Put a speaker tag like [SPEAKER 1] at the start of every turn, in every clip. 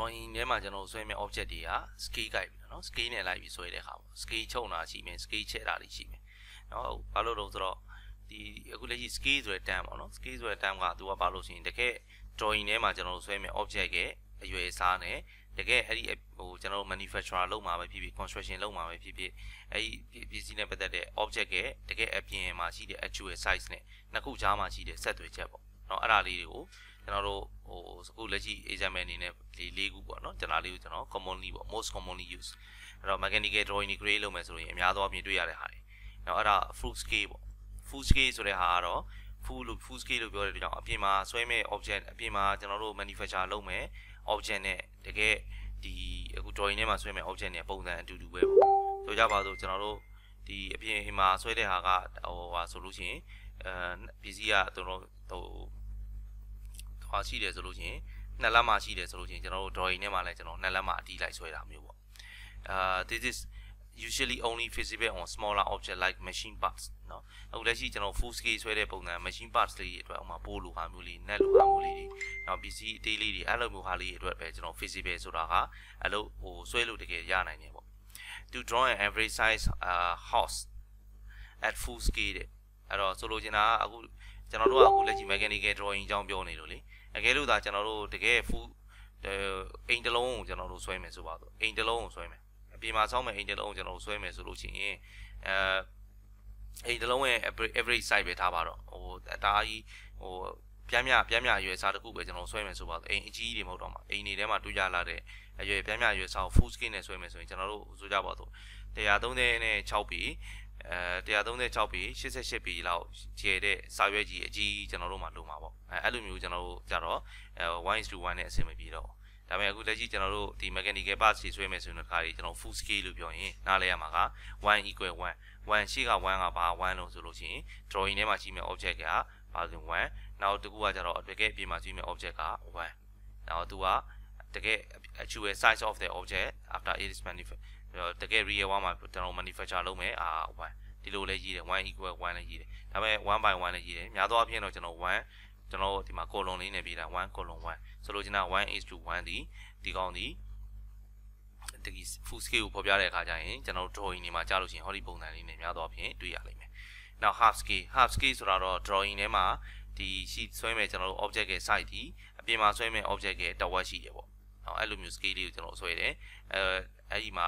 [SPEAKER 1] drawing ထဲမှာကျွန်တော်ဆွဲမဲ့ object တွေက scale ကိုက်ပြီနော် scale နဲ့လိုက်ပြီးဆွဲတဲ့အခါပေါ့ scale ချုံတာရှိမယ် scale ချဲ့တာတွေရှိမယ်နော်ဘာလို့လဲဆိုတော့ဒီအခုလက်ရှိ scale ဆိုတဲ့ term ပေါ့နော် scale ဆိုတဲ့ term ကသူကဘာလို့ဆိုရင်တကယ် drawing ထဲမှာကျွန်တော်ဆွဲမဲ့ object ရဲ့အရွယ်အစားနဲ့တကယ်အဲ့ဒီဟိုကျွန်တော် manufacturer လုပ်မှာပဲဖြစ်ဖြစ် construction လုပ်မှာပဲဖြစ်ဖြစ်အဲ့ဒီပစ္စည်းနဲ့ပတ်သက်တဲ့ object ရဲ့တကယ်အပြင်မှာရှိတဲ့ actual size နဲ့နှစ်ခုကြားမှာရှိတဲ့ဆက်သွယ်ချက်ပေါ့နော်အဲ့ဒါလေးတွေကိုကျွန်တော်တို့ဟိုအခုလက်ရှိ example အနေနဲ့၄ခုပေါ့နော်ကျွန်တော်လေးကိုကျွန်တော် commonly ပေါ့ most commonly use အဲ့တော့ mechanical drawing တွေ create လုပ်မယ်ဆိုရင်အများသောအားဖြင့်တွေ့ရတဲ့ဟာတွေနော်အဲ့ဒါ full scale ပေါ့ full scale ဆိုတဲ့ဟာကတော့ full scale လို့ပြောတဲ့အတွက်ကြောင့်အပြင်မှာဆွဲမဲ့ object အပြင်မှာကျွန်တော်တို့ manufacture လုပ်မယ် object နဲ့တကယ်ဒီအခု drawing ထဲမှာဆွဲမဲ့ object နဲ့ပုံစံအတူတူပဲပေါ့ဆိုကြပါစို့ကျွန်တော်တို့ဒီအပြင်မှာဆွဲတဲ့ဟာကဟိုဟာဆိုလို့ရှိရင်ပစ္စည်းကကျွန်တော်တို့ဟိုရှိတယ်ဆိုလို့ရှိရင်နှစ်လက်မှရှိတယ်ဆိုလို့ရှိရင်ကျွန်တော်တို့ drawing ထဲမှာလည်းကျွန်တော်နှစ်လက်မှအတီးလိုက်ဆွဲတာမျိုးပေါ့this is usually only visible on smaller object like machine parts နော်အခုလက်ရှိကျွန်တော် full scale ဆွဲတဲ့ပုံစံ machine parts လေးတွေအတွက်ဥပမာပိုးလိုဟာမျိုးလေး net လိုဟာမျိုးလေးတွေနောက်ပစ္စည်းအသေးလေးတွေအဲ့လိုမျိုးဟာလေးတွေအတွက်ပဲကျွန်တော် visible ဆိုတာကအဲ့လိုဟိုဆွဲလို့တကယ်ရနိုင်တယ်ပေါ့ to draw an average size house at full scale တဲ့အဲ့တော့ဆိုလိုချင်တာကအခုကျွန်တော်တို့ကအခုလက်ရှိ mechanical drawing အကြောင်းပြောနေလို့လေအကယ်လို့ဒါကျွန်တော်တို့တကယ် full အိမ်တစ်လုံးကိုကျွန်တော်တို့ဆွဲမယ်ဆိုပါတော့အိမ်တစ်လုံးကိုဆွဲမယ်အပြင်မှာဆောင်းမဲ့အိမ်တစ်လုံးကိုကျွန်တော်တို့ဆွဲမယ်ဆိုလို့ရှိရင်အိမ်တစ်လုံးရဲ့ average size ပဲထားပါတော့ဟိုအတားကြီးဟိုပြမ်းမြအရွယ်စားတစ်ခုပဲကျွန်တော်ဆွဲမယ်ဆိုပါတော့အိမ်အကြီးကြီးတွေမဟုတ်တော့မှာအိမ်တွေထဲမှာတွေ့ကြလာတဲ့အရွယ်ပြမ်းမြအရွယ်စားကို full scale နဲ့ဆွဲမယ်ဆိုရင်ကျွန်တော်တို့ဆိုကြပါတော့136ပေ136ပေ88ပေလောက်ကျဲတဲ့စာရွက်ကြီးအကြီးကျွန်တော်တို့မှာလိုမှာပေါ့အဲ့လိုမျိုးကျွန်တော်တို့ကြတော့1:1နဲ့အဆင်မပြေတော့ဒါပေမဲ့အခုလက်ရှိကျွန်တော်တို့ဒီ mechanical parts တွေဆွဲမယ်ဆိုရင်ခါကြီးကျွန်တော် full scale လို့ပြောရင်နားလဲရမှာက1 equal 1ရှိက1ကဘာ1လို့ဆိုလို့ရှိရင် drawing ထဲမှာရှိမဲ့ object ကဘာလို့1နောက်တစ်ခုကကျတော့တကယ်အပြင်မှာရှိမဲ့ object က1နောက်သူကတကယ် actual size of the object after it is manufactured တကယ် real 1မှာကျွန်တော် manufacture လုပ်မယ်1ဒီလိုလေးရေးတယ်1 equal 1လေးရေးတယ်ဒါပေမဲ့1 by 1လေးရေးတယ်များသောအားဖြင့်တော့ကျွန်တော်ကျွန်တော်ဒီမှာ column လေးနဲ့ပြတာ1 column 1ဆိုလို့ကျွန်တော်1:1ဒီကောင်ဒီ full scale ကိုဖော်ပြတဲ့အခါကျရင်ကျွန်တော် drawing တွေမှာကြားလို့ရှိရင်ဟောဒီပုံစံလေးနဲ့များသောအားဖြင့်တွေ့ရလိမ့်မယ်နောက် half scale ဆိုတာတော့ drawing ထဲမှာဒီ sheet ဆွဲမဲ့ကျွန်တော်တို့ object ရဲ့ size ဒီအပြင်မှာဆွဲမဲ့ object ရဲ့တဝက်ရှိတယ်ပေါ့နော်အဲ့လိုမျိုး scale လေးကိုကျွန်တော်ဆွဲတယ်အဲ့ဒီမှာ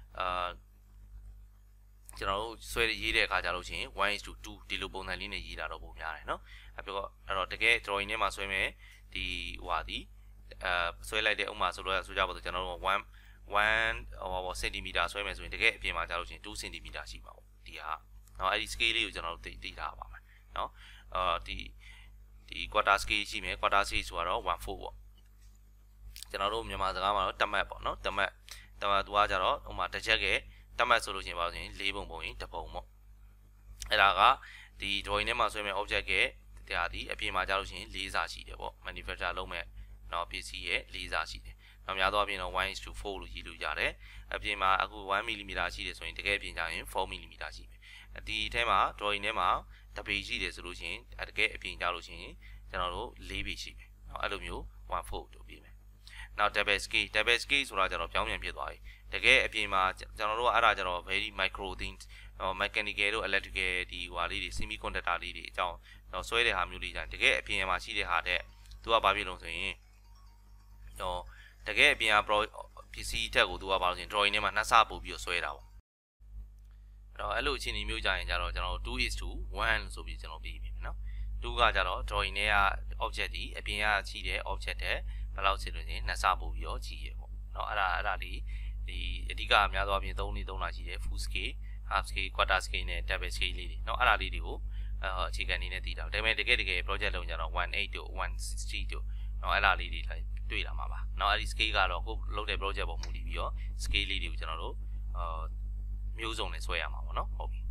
[SPEAKER 1] ကျွန်တော်တို့ဆွဲရေးတဲ့အခါကျလို့ရှိရင်1:2ဒီလိုပုံစံလေးနဲ့ရေးတာတော့ပုံများတယ်နော်အဲ့တော့တကယ် drawing ထဲမှာဆွဲမဲ့ဒီဟိုဟာဒီဆွဲလိုက်တဲ့ဥမာဆိုကြပါတော့ကျွန်တော်တို့1 cm ဆွဲမယ်ဆိုရင်တကယ်အပြင်မှာကြာလို့ရှိရင်2 cm ရှိမှာပေါ့ဒီဟာเนาะအဲ့ဒီ scale လေးကိုကျွန်တော်တို့သိထားပါမယ်เนาะဒီ quarter scale ရှိမယ် quarter scale ဆိုတော့1/4ပေါ့ကျွန်တော်တို့မြန်မာစကားမှာတော့တမတ်ပေါ့เนาะတမတ်သူကကြတော့ဥမာတစ်ချက်ကတမတ်ဆိုလို့ရှိရင်ပါလို့ရှိရင်4ပုံပုံရင်တစ်ပုံပေါ့အဲ့ဒါကဒီ drawing ထဲမှာဆွဲမဲ့ object ရဲ့တရားဒီအပြင်မှာကြာလို့ရှိရင်4စာရှိတယ်ပေါ့ manufacture လုပ်မဲ့เนาะပစ္စည်းရဲ့4စာရှိတယ်နောက်များသောအားဖြင့်တော့1:4လို့ရေးလို့ရတယ်အပြင်မှာအခု1 mm ရှိတယ်ဆိုရင်တကယ်အပြင်ကျရင်4 mm ရှိမယ်ဒီအထဲမှာ drawing ထဲမှာတပေရှိတယ်ဆိုလို့ရှိရင်တကယ်အပြင်ကျလို့ရှိရင်ကျွန်တော်တို့4ပေရှိမယ်အဲ့လိုမျိုး1/4တို့ပြီးမယ်နောက် double scaleဆိုတာကျတော့ပြောင်းပြန်ဖြစ်သွားပြီတကယ်အပြင်မှာကျွန်တော်တို့ကအဲ့ဒါကျတော့ very micro things mechanical တို့ electrical ဒီဟွာလေးတွေ semiconductor လေးတွေအကြောင်းတော့ဆွဲတဲ့ဟာမျိုးလေးကြတကယ်အပြင်မှာရှိတဲ့ဟာတဲ့သူကဘာဖြစ်လို့ဆိုရင်တော့တကယ်အပြင်က PC တက်ကိုသူကဘာလို့ဆိုရင် drawing ထဲမှာနှစ်ဆပို့ပြီးဆွဲတာပေါ့အဲ့တော့အဲ့လိုအခြေအနေမျိုးကြရင်ကြတော့ကျွန်တော်တို့ 2:1ဆိုပြီးကျွန်တော်ပြီးပြီနော်2ကကြတော့ drawing ထဲက object ဒီအပြင်ကရှိတဲ့ object တဲ့ဘယ်လောက်ရှိလို့ဆိုရင်နှစ်ဆပို့ပြီးတော့ကြီးရပေါ့နော်အဲ့ဒါလေးဒီအဓိကအများသောအားဖြင့်3တာရှိတယ် full scale half scale quarter scale နဲ့ double scale လေးတွေနော်အဲ့ဒါလေးတွေကိုအခြေခံအနေနဲ့သိတာဒါပေမဲ့တကယ် project လုံးကြတော့1:8တို့1:60တို့နော်အဲ့ဒါလေးတွေတွေ့လာမှာပါเนาะအဲ့ဒီ scale ကတော့ကိုလုပ်တဲ့ project ပေါ်မူတည်ပြီးတော့ scale လေးတွေကိုကျွန်တော်တို့မျိုးစုံနဲ့ဆွဲရမှာပေါ့เนาะဟုတ်ပြီ